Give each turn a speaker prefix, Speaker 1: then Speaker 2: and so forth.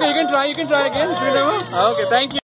Speaker 1: Okay, you can try again. Do you remember? Okay, thank you.